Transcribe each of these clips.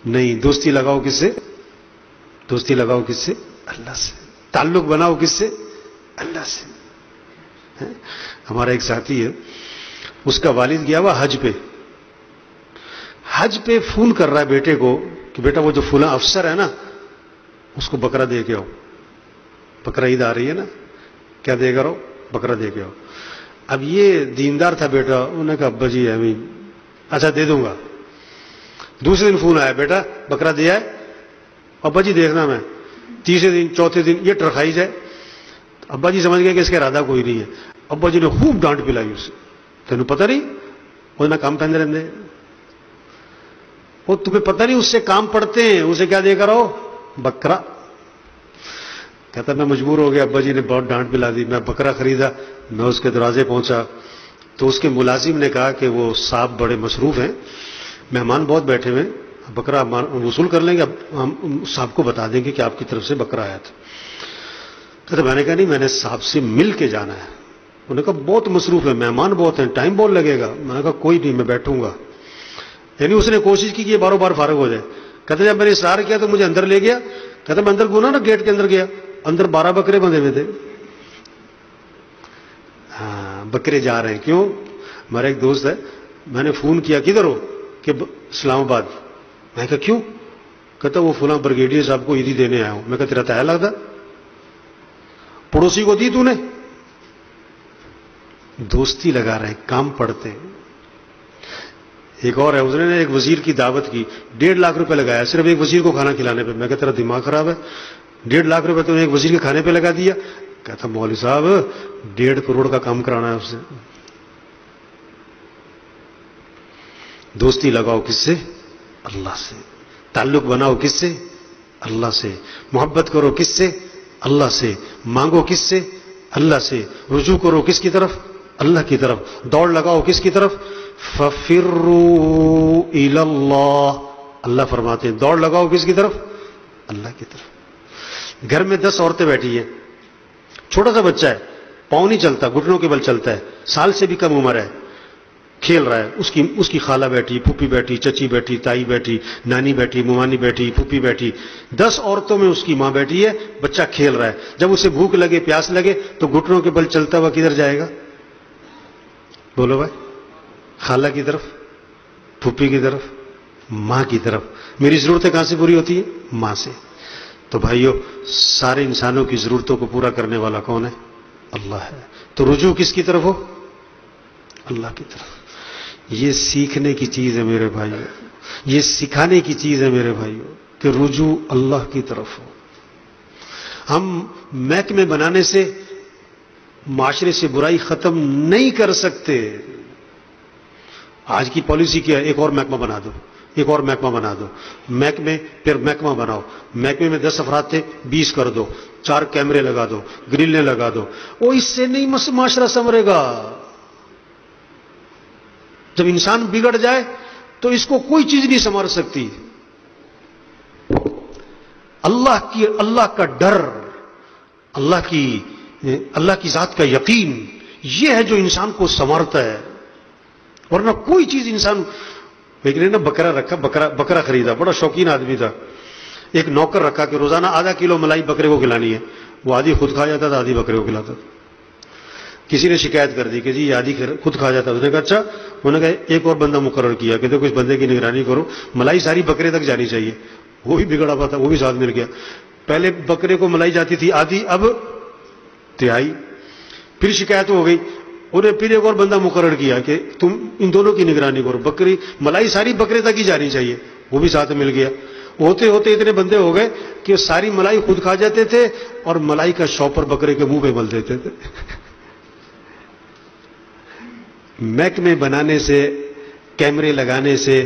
نہیں، دوستی لگاؤ کس سے؟ دوستی لگاؤ کس سے؟ اللہ سے۔ تعلق بناؤ کس سے؟ اللہ سے۔ ہمارا ایک ساتھی ہے، اس کا والد گیا ہوا حج پہ، حج پہ فون کر رہا ہے بیٹے کو کہ بیٹا وہ جو فلاں افسر ہے نا اس کو بکرا دے کے آؤ، بکرا عید آ رہی ہے نا، کیا دے کر آؤ؟ بکرا دے کے آؤ۔ اب یہ دیندار تھا بیٹا، انہوں نے کہا ابا جی اچھا دے دوں گا۔ دوسرے دن فون آیا، بیٹا بکرا دیا ہے؟ ابا جی دیکھنا میں۔ تیسرے دن، چوتھے دن یہ ٹرخائی جائے، ابا جی سمجھ گئے کہ اس کا ارادہ کوئی نہیں ہے۔ ابا جی نے خوب ڈانٹ پلائی اسے، تینوں پتہ نہیں وہ نہ کام پہنتے رہتے، وہ تمہیں پتہ نہیں اس سے کام پڑتے ہیں، اسے کیا دے کر آؤ؟ بکرا۔ کہتا میں مجبور ہو گیا، ابا جی نے بہت ڈانٹ پلا دی، میں بکرا خریدا، میں اس کے دروازے پہنچا تو اس کے ملازم نے کہا کہ وہ صاحب بڑے مصروف ہیں، مہمان بہت بیٹھے ہوئے، بکرا وصول کر لیں گے، ہم صاحب کو بتا دیں گے کہ آپ کی طرف سے بکرا آیا تھا۔ کہتا میں نے کہا نہیں، میں نے صاحب سے مل کے جانا ہے۔ انہوں نے کہا بہت مصروف ہے، مہمان بہت ہیں، ٹائم بہت لگے گا۔ میں نے کہا کوئی نہیں، میں بیٹھوں گا۔ یعنی اس نے کوشش کی کہ یہ باروں بار فارغ ہو جائے۔ کہتے جب میں نے اصرار کیا تو مجھے اندر لے گیا۔ کہتا میں اندر گنا نا، گیٹ کے اندر گیا، اندر 12 بکرے بندھے ہوئے تھے۔ ہاں بکرے جا رہے ہیں، کیوں؟ ہمارا ایک دوست ہے، میں نے فون کیا کدھر ہو؟ کہ اسلام آباد۔ میں کہا کیوں؟ کہتا وہ فلاں بریگیڈیئر صاحب کو عیدی دینے آیا ہوں۔ میں کہا تیرا تایا لگتا، پڑوسی کو دی تو نے؟ دوستی لگا رہے ہیں، کام پڑتے ہیں۔ ایک اور ہے، اس نے ایک وزیر کی دعوت کی، 1.5 لاکھ روپے لگایا صرف ایک وزیر کو کھانا کھلانے پہ۔ میں کہا تیرا دماغ خراب ہے، 1.5 لاکھ روپے تو نے ایک وزیر کے کھانے پہ لگا دیا۔ کہتا مولوی صاحب 1.5 کروڑ کا کام کرانا ہے اس سے۔ دوستی لگاؤ کس سے؟ اللہ سے۔ تعلق بناؤ کس سے؟ اللہ سے۔ محبت کرو کس سے؟ اللہ سے۔ مانگو کس سے؟ اللہ سے۔ رجوع کرو کس کی طرف؟ اللہ کی طرف۔ دوڑ لگاؤ کس کی طرف؟ فَفِرُّوا إِلَى اللَّهِ۔ اللہ فرماتے ہیں دوڑ لگاؤ کس کی طرف؟ اللہ کی طرف۔ گھر میں 10 عورتیں بیٹھی ہیں، چھوٹا سا بچہ ہے، پاؤں نہیں چلتا، گھٹنوں کے بل چلتا ہے، سال سے بھی کم عمر ہے، کھیل رہا ہے، اس کی خالہ بیٹھی، پھوپھی بیٹھی، چچی بیٹھی، تائی بیٹھی، نانی بیٹھی، ممانی بیٹھی، پھوپھی بیٹھی، 10 عورتوں میں اس کی ماں بیٹھی ہے، بچہ کھیل رہا ہے۔ جب اسے بھوک لگے، پیاس لگے تو گھٹنوں کے بل چلتا ہوا کدھر جائے گا؟ بولو بھائی، خالہ کی طرف، پھوپھی کی طرف، ماں کی طرف۔ میری ضرورتیں کہاں سے پوری ہوتی ہیں؟ ماں سے۔ تو بھائیو، سارے انسانوں کی ضرورتوں کو پورا کرنے والا کون ہے؟ اللہ ہے۔ تو رجوع کس کی طرف ہو؟ اللہ کی طرف۔ یہ سیکھنے کی چیز ہے میرے بھائیو، یہ سکھانے کی چیز ہے میرے بھائیو کہ رجوع اللہ کی طرف ہو۔ ہم محکمے بنانے سے معاشرے سے برائی ختم نہیں کر سکتے۔ آج کی پالیسی کیا ہے؟ ایک اور محکمہ بنا دو، ایک اور محکمہ بنا دو، محکمے پھر محکمہ بناؤ، محکمے میں 10 افراد تھے 20 کر دو، 4 کیمرے لگا دو، گرلیں لگا دو۔ وہ اس سے نہیں معاشرہ سنورے گا۔ جب انسان بگڑ جائے تو اس کو کوئی چیز نہیں سنوار سکتی۔ اللہ کا ڈر، اللہ کی ذات کا یقین، یہ ہے جو انسان کو سنوارتا ہے، ورنہ کوئی چیز انسان۔ ایک نے نا بکرا رکھا، بکرا خریدا، بڑا شوقین آدمی تھا، ایک نوکر رکھا کہ روزانہ ½ کلو ملائی بکرے کو کھلانی ہے، وہ آدھی خود کھا جاتا تھا، آدھی بکرے کو کھلاتا تھا۔ کسی نے شکایت کر دی کہ جی یہ آدھی خود کھا جاتا، اس نے کہا اچھا، انہوں نے کہا ایک اور بندہ مقرر کیا کہ دیکھو اس بندے کی نگرانی کرو، ملائی ساری بکرے تک جانی چاہیے۔ وہ بھی بگڑا ہوا تھا، وہ بھی ساتھ مل گیا۔ پہلے بکرے کو ملائی جاتی تھی آدھی، اب تہائی۔ پھر شکایت ہو گئی، انہیں پھر ایک اور بندہ مقرر کیا کہ تم ان دونوں کی نگرانی کرو، بکری ملائی ساری بکرے تک ہی جانی چاہیے، وہ بھی ساتھ مل گیا۔ ہوتے ہوتے اتنے بندے ہو گئے کہ ساری ملائی خود کھا جاتے تھے اور ملائی کا شاپر بکرے کے منہ پہ مل دیتے تھے۔ محکمے بنانے سے، کیمرے لگانے سے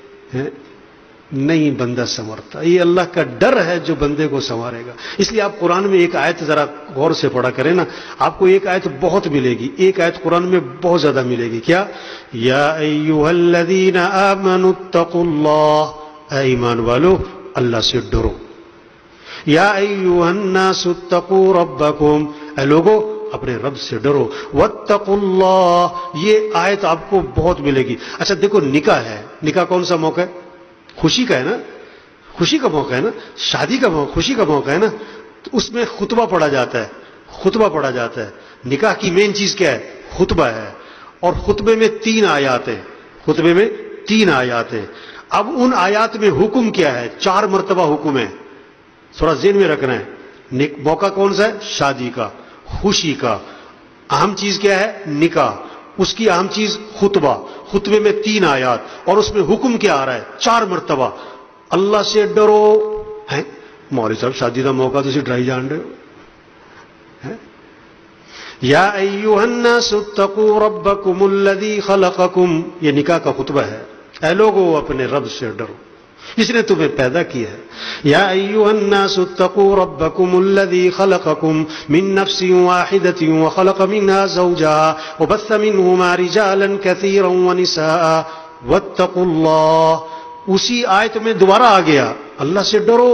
نہیں بندہ سنورتا، یہ اللہ کا ڈر ہے جو بندے کو سنوارے گا۔ اس لیے آپ قرآن میں ایک آیت ذرا غور سے پڑھا کریں نا، آپ کو ایک آیت بہت ملے گی، ایک آیت قرآن میں بہت زیادہ ملے گی۔ کیا؟ یا ایھا الذین آمنوا اتقوا اللہ، اے ایمان والو اللہ سے ڈرو۔ یا ایھا الناس اتقوا ربکم، اے لوگو اپنے رب سے ڈرو۔ واتقوا اللہ، یہ آیت آپ کو بہت ملے گی۔ اچھا دیکھو، نکاح ہے، نکاح کون سا موقع ہے؟ خوشی کا ہے نا، خوشی کا موقع ہے نا، شادی کا موقع، خوشی کا موقع ہے نا، تو اس میں خطبہ پڑھا جاتا ہے، خطبہ پڑھا جاتا ہے. نکاح کی مین چیز کیا ہے؟ خطبہ ہے. اور خطبے میں 3 آیات ہیں، خطبے میں 3 آیات ہیں. اب ان آیات میں حکم کیا ہے؟ 4 مرتبہ حکم ہے، تھوڑا ذہن میں رکھنا ہے. موقع کون سا ہے؟ شادی کا، خوشی کا. اہم چیز کیا ہے؟ نکاح. اس کی اہم چیز خطبہ. خطبے میں 3 آیات، اور اس میں حکم کیا آ رہا ہے؟ 4 مرتبہ. اللہ سے ڈرو. ہے مولوی صاحب شادی کا موقع تو ڈرائی جان رہے ہو. یا ایھا الناس اتقوا ربکم الذی خلقکم، یہ نکاح کا خطبہ ہے. اے لوگو اپنے رب سے ڈرو جس نے تمہیں پیدا کیا ہے. یا ایھا الناس اتقوا ربکم الذی خلقکم من نفس واحدۃ وخلق منها زوجها وبث منهما رجالا كثيرا ونساء واتقوا اللہ. اسی آیت میں دوبارہ آ گیا اللہ سے ڈرو،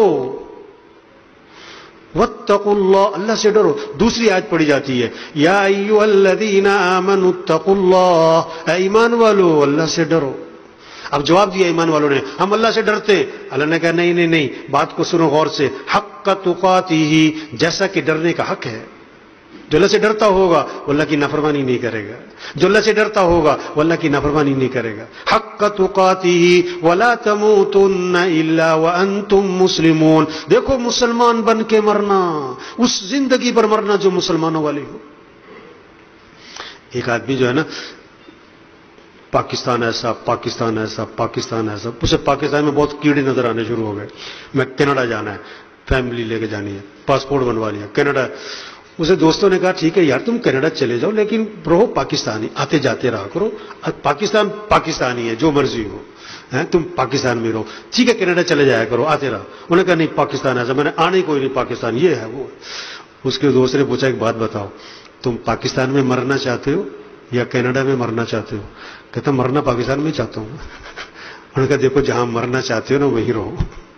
واتقوا اللہ، اللہ سے ڈرو. دوسری آیت پڑھی جاتی ہے یا ایھا الذین آمنوا اتقوا اللہ، اے ایمان والو اللہ سے ڈرو. اب جواب دیا ایمان والوں نے ہم اللہ سے ڈرتے ہیں. اللہ نے کہا نہیں نہیں نہیں، بات کو سنو غور سے. حق تقاتہ، جیسا کہ ڈرنے کا حق ہے. جو اللہ سے ڈرتا ہوگا وہ اللہ کی نافرمانی نہیں کرے گا، جو اللہ سے ڈرتا ہوگا وہ اللہ کی نافرمانی نہیں کرے گا. حق تقاتہ ولا تموتن الا وانتم مسلمون. دیکھو مسلمان بن کے مرنا، اس زندگی پر مرنا جو مسلمانوں والی ہو. ایک آدمی جو ہے نا پاکستان ایسا، پاکستان ایسا، پاکستان ایسا، اسے پاکستان میں بہت کیڑے نظر آنے شروع ہو گئے. میں کینیڈا جانا ہے، فیملی لے کے جانی ہے، پاسپورٹ بنوا لیا، کینیڈا. اسے دوستوں نے کہا ٹھیک ہے یار تم کینیڈا چلے جاؤ لیکن رہو پاکستانی، آتے جاتے رہا کرو. پاکستان پاکستانی ہے، جو مرضی ہو، تم پاکستان میں رہو. ٹھیک ہے کینیڈا چلے جایا کرو، آتے رہا. انہوں نے کہا نہیں پاکستان ایسا. میں نے آنے ہی کوئی نہیں، پاکستان یہ ہے وہ. اس کے دوست نے پوچھا ایک بات بتاؤ، تم پاکستان میں مرنا چاہتے ہو یا کینیڈا میں مرنا چاہتے ہو؟ کہتا مرنا پاکستان میں چاہتا ہوں. انہوں نے کہا دیکھو جہاں مرنا چاہتے ہو نا وہیں رہو.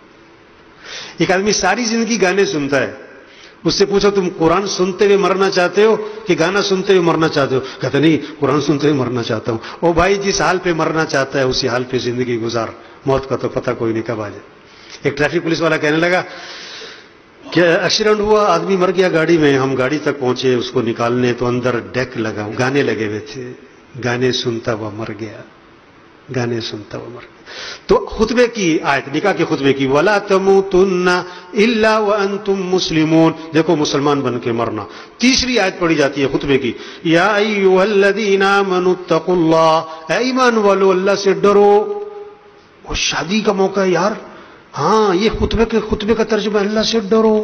ایک آدمی ساری زندگی گانے سنتا ہے، اس سے پوچھو تم قرآن سنتے ہوئے مرنا چاہتے ہو کہ گانا سنتے ہوئے مرنا چاہتے ہو؟ کہتا نہیں قرآن سنتے ہوئے مرنا چاہتا ہوں. او بھائی جس حال پہ مرنا چاہتا ہے اسی حال پہ زندگی گزار، موت کا تو پتہ کوئی نہیں کب آ جائے. ایک ٹریفک پولیس والا کہنے لگا کہ ایکسیڈنٹ ہوا، آدمی مر گیا گاڑی میں. ہم گاڑی تک پہنچے اس کو نکالنے تو اندر ڈیک لگا، گانے لگے ہوئے تھے. گانے سنتا ہوا مر گیا، گانے سنتا ہوا مر گیا. تو خطبے کی آیت، نکاح کے خطبے کی وَلَا تَمُوتُنَّ إِلَّا وَأَنْتُمْ مُسْلِمُونَ، دیکھو مسلمان بن کے مرنا. تیسری آیت پڑھی جاتی ہے خطبے کی یا ایھا الذین آمنوا اتقوا اللہ، اے ایمان والو اللہ سے ڈرو. وہ شادی کا موقع ہے یار. ہاں یہ خطبے کا ترجمہ اللہ سے ڈرو.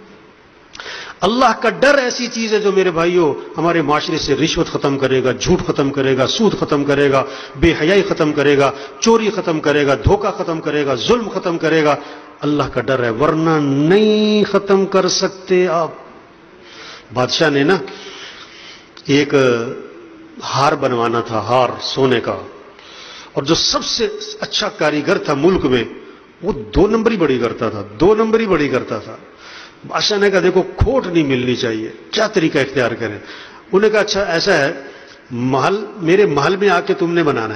اللہ کا ڈر ایسی چیز ہے جو میرے بھائیوں ہمارے معاشرے سے رشوت ختم کرے گا، جھوٹ ختم کرے گا، سود ختم کرے گا، بے حیائی ختم کرے گا، چوری ختم کرے گا، دھوکہ ختم کرے گا، ظلم ختم کرے گا. اللہ کا ڈر ہے، ورنہ نہیں ختم کر سکتے آپ. بادشاہ نے نا ایک ہار بنوانا تھا، ہار سونے کا، اور جو سب سے اچھا کاریگر تھا ملک میں وہ 2 نمبری بڑی کرتا تھا، 2 نمبری بڑی کرتا تھا. بادشاہ نے کہا دیکھو کھوٹ نہیں ملنی چاہیے، کیا طریقہ اختیار کریں؟ انہوں نے کہا اچھا ایسا ہے، میرے محل میں آ کے تم نے بنانا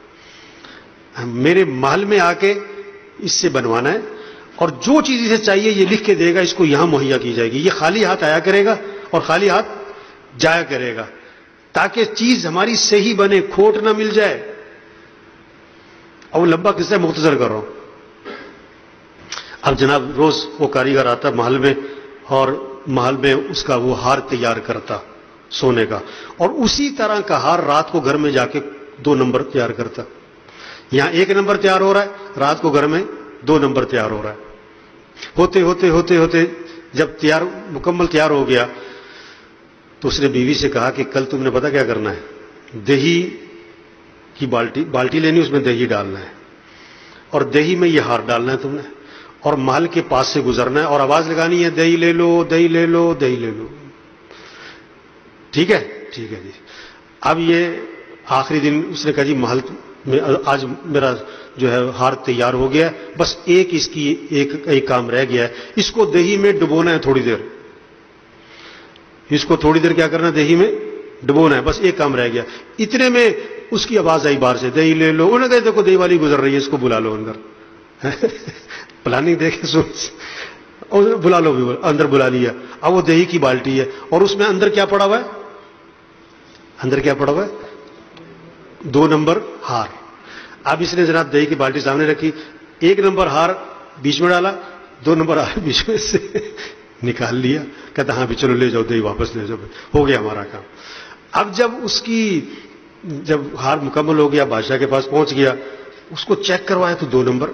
ہے، میرے محل میں آ کے اس سے بنوانا ہے، اور جو چیز اسے چاہیے یہ لکھ کے دے گا، اس کو یہاں مہیا کی جائے گی. یہ خالی ہاتھ آیا کرے گا اور خالی ہاتھ جایا کرے گا، تاکہ چیز ہماری صحیح بنے، کھوٹ نہ مل جائے. اور لمبا قصہ مختصر کر رہا ہوں. اب جناب روز وہ کاریگر آتا محل میں اور محل میں اس کا وہ ہار تیار کرتا سونے کا، اور اسی طرح کا ہار رات کو گھر میں جا کے 2 نمبر تیار کرتا. یہاں 1 نمبر تیار ہو رہا ہے، رات کو گھر میں 2 نمبر تیار ہو رہا ہے. ہوتے ہوتے ہوتے ہوتے جب مکمل تیار ہو گیا تو اس نے بیوی سے کہا کہ کل تم نے پتا کیا کرنا ہے، دہی کی بالٹی لینی، اس میں دہی ڈالنا ہے اور دہی میں یہ ہار ڈالنا ہے تم نے، اور محل کے پاس سے گزرنا ہے اور آواز لگانی ہے دہی لے لو، دہی لے لو، دہی لے لو. ٹھیک ہے ٹھیک ہے جی. اب یہ آخری دن اس نے کہا جی محل میں آج میرا جو ہے ہار تیار ہو گیا، بس ایک کام رہ گیا ہے، اس کو دہی میں ڈبونا ہے تھوڑی دیر، اس کو تھوڑی دیر کیا کرنا، دہی میں ڈبونا ہے، بس ایک کام رہ گیا. اتنے میں اس کی آواز آئی باہر سے دہی لے لو. انہوں نے کہا دیکھو دہی والی گزر رہی ہے، اس کو بلا لو اندر. प्लानिंग देखे सोच, और बुला लो भी, अंदर बुला लिया। अब वो दही की बाल्टी है और उसमें अंदर क्या पड़ा हुआ है, अंदर क्या पड़ा हुआ है, 2 नंबर हार। अब इसने जनाब दही की बाल्टी सामने रखी, 1 नंबर हार बीच में डाला, 2 नंबर हार बीच में से निकाल लिया। कहता हाँ भी चलो ले जाओ दही वापस ले जाओ, हो गया हमारा काम। अब जब हार मुकम्मल हो गया, बादशाह के पास पहुंच गया, उसको चेक करवाया तो 2 नंबर।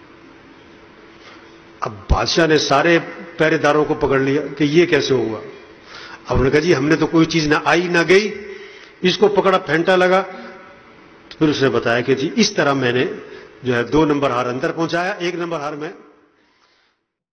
अब बादशाह ने सारे पहरेदारों को पकड़ लिया कि ये कैसे हुआ। अब उन्होंने कहा जी हमने तो कोई चीज ना आई ना गई, इसको पकड़ा फेंटा लगा। तो फिर उसने बताया कि जी इस तरह मैंने जो है 2 नंबर हार अंदर पहुंचाया, 1 नंबर हार में